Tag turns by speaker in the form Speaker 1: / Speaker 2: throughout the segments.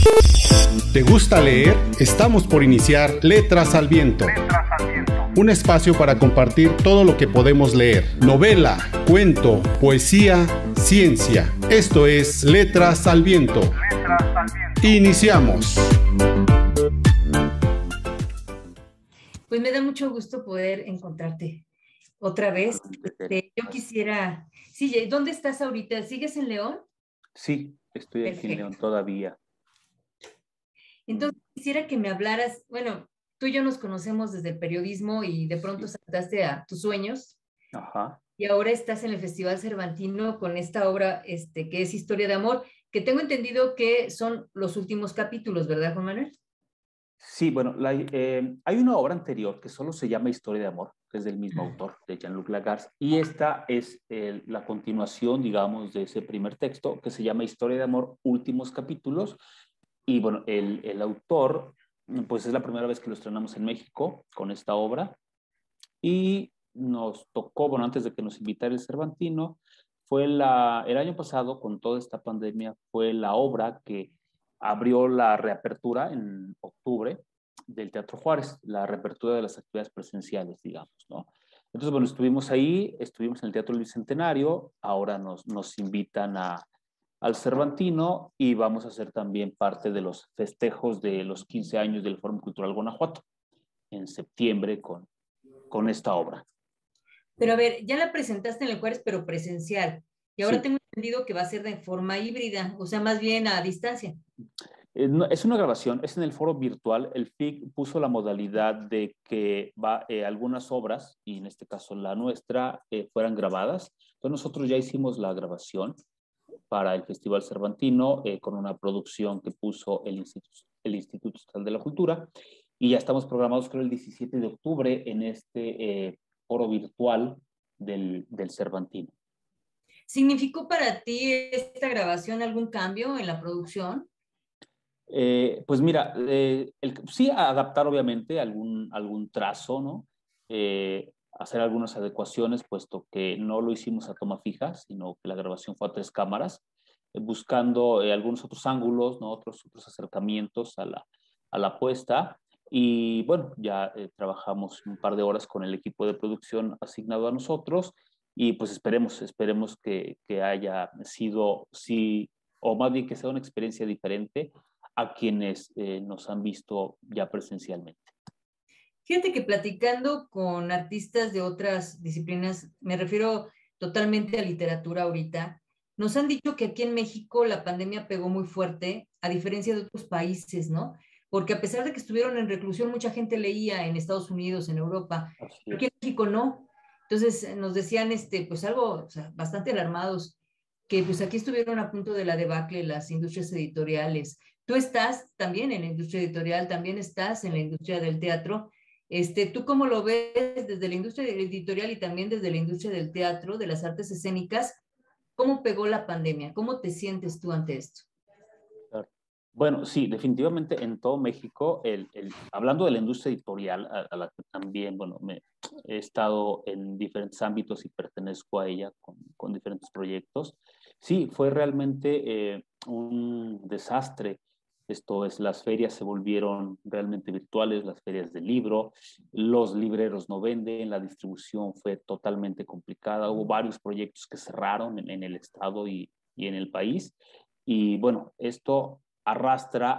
Speaker 1: ¿Te gusta leer? Estamos por iniciar Letras al Viento. Un espacio para compartir todo lo que podemos leer. Novela, cuento, poesía, ciencia. Esto es Letras al Viento. Iniciamos.
Speaker 2: Pues me da mucho gusto poder encontrarte otra vez. Yo quisiera... Sí, ¿dónde estás ahorita? ¿Sigues en León?
Speaker 3: Sí, estoy aquí en León todavía.
Speaker 2: Entonces quisiera que me hablaras, bueno, tú y yo nos conocemos desde el periodismo y de pronto saltaste a tus sueños.
Speaker 3: Ajá.
Speaker 2: Y ahora estás en el Festival Cervantino con esta obra que es Historia de Amor, que tengo entendido que son los últimos capítulos, ¿verdad, Juan Manuel?
Speaker 3: Sí, bueno, hay una obra anterior que solo se llama Historia de Amor, que es del mismo autor, de Jean-Luc Lagarce, y esta es la continuación, digamos, de ese primer texto, que se llama Historia de Amor, últimos capítulos, y bueno, el autor, pues es la primera vez que lo estrenamos en México con esta obra, y nos tocó, bueno, antes de que nos invitara el Cervantino, el año pasado, con toda esta pandemia, fue la obra que abrió la reapertura en octubre del Teatro Juárez, la reapertura de las actividades presenciales, digamos, ¿no? Entonces, bueno, estuvimos ahí, estuvimos en el Teatro del Bicentenario, ahora nos invitan al Cervantino y vamos a hacer también parte de los festejos de los 15 años del Fórum Cultural Guanajuato en septiembre con esta obra.
Speaker 2: Pero a ver, ya la presentaste en el Juárez, pero presencial. Y ahora tengo entendido que va a ser de forma híbrida, o sea, más bien a distancia.
Speaker 3: Es una grabación, es en el foro virtual. El FIC puso la modalidad de que algunas obras, y en este caso la nuestra, fueran grabadas. Entonces nosotros ya hicimos la grabación para el Festival Cervantino con una producción que puso el Instituto Estatal de la Cultura, y ya estamos programados, creo, el 17 de octubre en este foro virtual del Cervantino.
Speaker 2: ¿Significó para ti esta grabación algún cambio en la producción?
Speaker 3: Pues mira, sí adaptar obviamente algún trazo, ¿no? Hacer algunas adecuaciones, puesto que no lo hicimos a toma fija, sino que la grabación fue a 3 cámaras, buscando algunos otros ángulos, ¿no? Otros acercamientos a la puesta. Y bueno, ya trabajamos un par de horas con el equipo de producción asignado a nosotros, y pues esperemos que haya sido, sí, o más bien que sea una experiencia diferente a quienes nos han visto ya presencialmente.
Speaker 2: Fíjate que platicando con artistas de otras disciplinas, me refiero totalmente a literatura ahorita, nos han dicho que aquí en México la pandemia pegó muy fuerte, a diferencia de otros países, ¿no? Porque a pesar de que estuvieron en reclusión, mucha gente leía en Estados Unidos, en Europa, pero aquí en México no. Entonces nos decían, pues algo, o sea, bastante alarmados, que pues aquí estuvieron a punto de la debacle las industrias editoriales. Tú estás también en la industria editorial, también estás en la industria del teatro. ¿Tú cómo lo ves desde la industria editorial y también desde la industria del teatro, de las artes escénicas? ¿Cómo pegó la pandemia? ¿Cómo te sientes tú ante esto?
Speaker 3: Bueno, sí, definitivamente en todo México, hablando de la industria editorial, a la que también, bueno, he estado en diferentes ámbitos y pertenezco a ella con diferentes proyectos, sí, fue realmente un desastre. Esto es, las ferias se volvieron realmente virtuales, las ferias del libro, los libreros no venden, la distribución fue totalmente complicada, hubo varios proyectos que cerraron en el estado y en el país. Y bueno, esto arrastra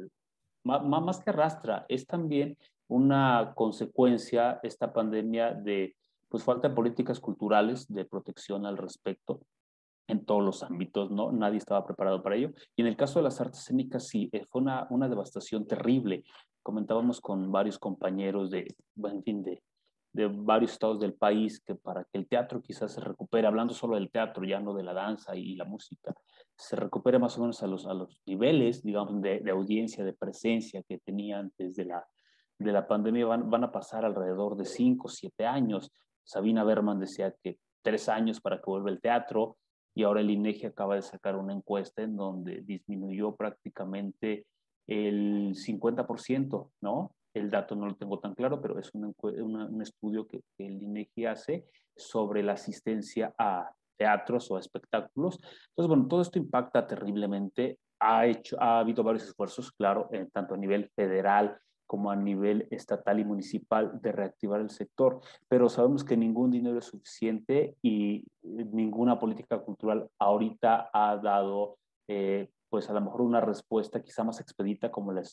Speaker 3: más que arrastra, es también una consecuencia, esta pandemia, de pues falta de políticas culturales de protección al respecto en todos los ámbitos, ¿no? Nadie estaba preparado para ello. Y en el caso de las artes escénicas, sí, fue una devastación terrible. Comentábamos con varios compañeros en fin, de varios estados del país, que para que el teatro quizás se recupere, hablando solo del teatro, ya no de la danza y la música, se recupere más o menos a los niveles, digamos, de audiencia, de presencia que tenía antes de la pandemia, van a pasar alrededor de 5 o 7 años. Sabina Berman decía que 3 años para que vuelva el teatro, y ahora el INEGI acaba de sacar una encuesta en donde disminuyó prácticamente el 50%, ¿no? El dato no lo tengo tan claro, pero es un estudio que el INEGI hace sobre la asistencia a teatros o a espectáculos. Entonces, bueno, todo esto impacta terriblemente ha habido varios esfuerzos, claro, tanto a nivel federal como a nivel estatal y municipal de reactivar el sector, pero sabemos que ningún dinero es suficiente y ninguna política cultural ahorita ha dado, pues a lo mejor una respuesta quizá más expedita como la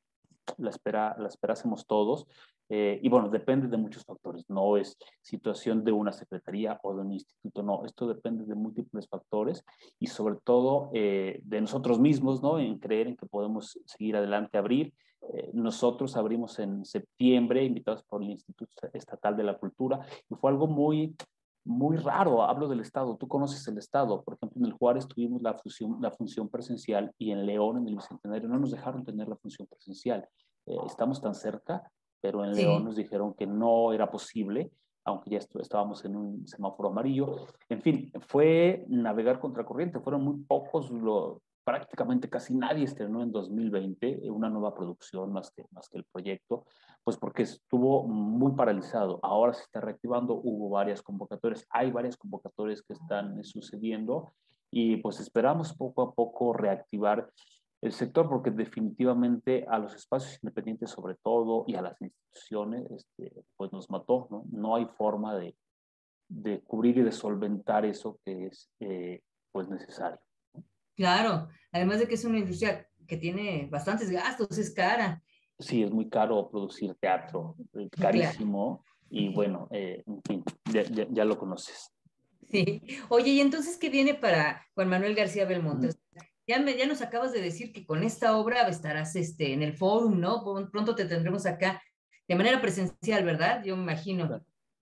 Speaker 3: esperásemos todos. Y bueno, depende de muchos factores, no es situación de una secretaría o de un instituto, no, esto depende de múltiples factores y sobre todo de nosotros mismos, ¿no? En creer en que podemos seguir adelante, abrir. Nosotros abrimos en septiembre, invitados por el Instituto Estatal de la Cultura, y fue algo muy raro. Hablo del Estado, tú conoces el Estado, por ejemplo, en el Juárez tuvimos la función presencial y en León, en el Bicentenario, no nos dejaron tener la función presencial. Estamos tan cerca, pero en León nos dijeron que no era posible, aunque ya estábamos en un semáforo amarillo. En fin, fue navegar contracorriente, fueron muy pocos, prácticamente casi nadie estrenó en 2020 una nueva producción más que el proyecto, pues porque estuvo muy paralizado. Ahora se está reactivando, hubo varias convocatorias, hay varias convocatorias que están sucediendo y pues esperamos poco a poco reactivar el sector, porque definitivamente a los espacios independientes sobre todo y a las instituciones pues nos mató, ¿no? No hay forma de cubrir y de solventar eso que es pues necesario.
Speaker 2: Claro, además de que es una industria que tiene bastantes gastos, es cara.
Speaker 3: Sí, es muy caro producir teatro, carísimo, claro. Y bueno, en fin, ya lo conoces.
Speaker 2: Sí. Oye, ¿y entonces qué viene para Juan Manuel García Belmonte? Ya nos acabas de decir que con esta obra estarás en el Fórum, ¿no? Pronto te tendremos acá de manera presencial, ¿verdad? Yo me imagino.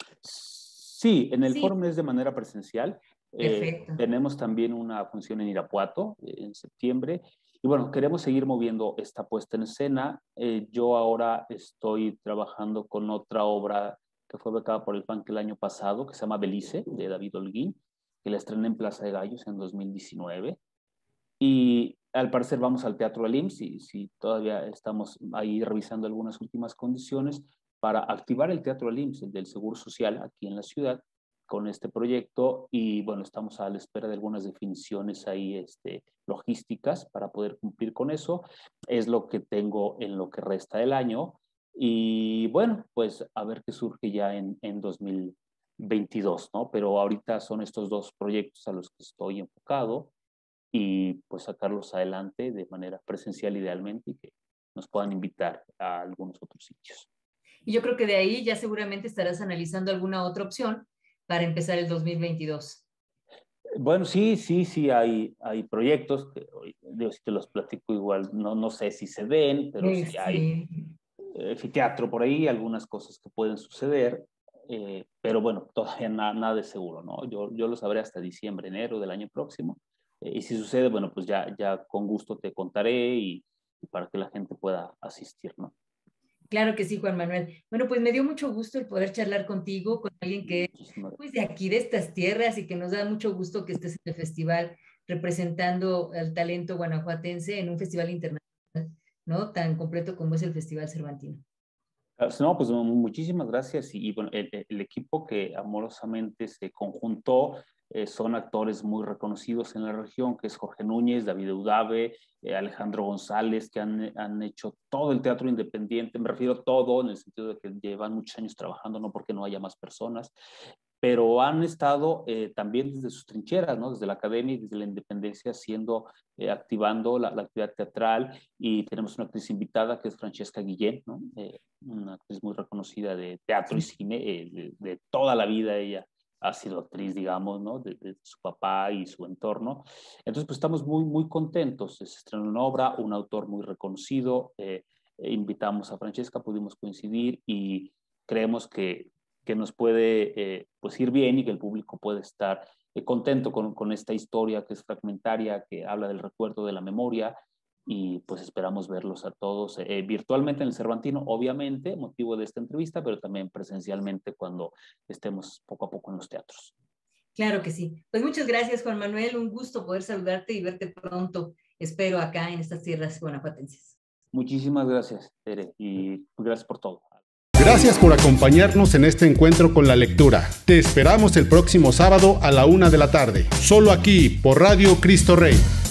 Speaker 3: Sí, en el Fórum es de manera presencial.
Speaker 2: Perfecto.
Speaker 3: Tenemos también una función en Irapuato en septiembre. Y bueno, queremos seguir moviendo esta puesta en escena. Yo ahora estoy trabajando con otra obra que fue becada por el FANC el año pasado, que se llama Belice, de David Holguín, que la estrené en Plaza de Gallos en 2019. Y al parecer vamos al Teatro del IMSS, si todavía estamos ahí revisando algunas últimas condiciones para activar el Teatro del IMSS, el del Seguro Social, aquí en la ciudad, con este proyecto. Y bueno, estamos a la espera de algunas definiciones ahí logísticas para poder cumplir con eso. Es lo que tengo en lo que resta del año. Y bueno, pues a ver qué surge ya en 2022, ¿no? Pero ahorita son estos dos proyectos a los que estoy enfocado, y pues sacarlos adelante de manera presencial idealmente y que nos puedan invitar a algunos otros sitios.
Speaker 2: Y yo creo que de ahí ya seguramente estarás analizando alguna otra opción para empezar el 2022.
Speaker 3: Bueno, sí, hay proyectos que, digo, si te los platico igual, no sé si se den, pero sí hay teatro por ahí, algunas cosas que pueden suceder, pero bueno, todavía nada de seguro, ¿no? Yo lo sabré hasta diciembre, enero del año próximo. Y si sucede, bueno, pues ya con gusto te contaré y para que la gente pueda asistir, ¿no?
Speaker 2: Claro que sí, Juan Manuel. Bueno, pues me dio mucho gusto el poder charlar contigo, con alguien que es pues, de aquí, de estas tierras, y que nos da mucho gusto que estés en el festival representando al talento guanajuatense en un festival internacional, ¿no? Tan completo como es el Festival Cervantino.
Speaker 3: No, pues muchísimas gracias. Y bueno, el equipo que amorosamente se conjuntó son actores muy reconocidos en la región, que es Jorge Núñez, David Eudave, Alejandro González, que han hecho todo el teatro independiente. Me refiero a todo en el sentido de que llevan muchos años trabajando, no porque no haya más personas, pero han estado también desde sus trincheras, ¿no? Desde la academia y desde la independencia, activando la actividad teatral. Y tenemos una actriz invitada que es Francesca Guillén, ¿no? Una actriz muy reconocida de teatro y cine, de toda la vida. Ella ha sido actriz, digamos, ¿no? De su papá y su entorno. Entonces, pues estamos muy contentos. Se estrenó una obra, un autor muy reconocido. Invitamos a Francesca, pudimos coincidir y creemos que nos puede pues ir bien y que el público puede estar contento con esta historia que es fragmentaria, que habla del recuerdo, de la memoria. Y pues esperamos verlos a todos virtualmente en el Cervantino, obviamente, motivo de esta entrevista, pero también presencialmente cuando estemos poco a poco en los teatros.
Speaker 2: Claro que sí. Pues muchas gracias, Juan Manuel. Un gusto poder saludarte y verte pronto. Espero acá en estas tierras guanajuatenses.
Speaker 3: Muchísimas gracias, Tere, y gracias por todo.
Speaker 1: Gracias por acompañarnos en este encuentro con la lectura. Te esperamos el próximo sábado a la 1:00 p.m, solo aquí por Radio Cristo Rey.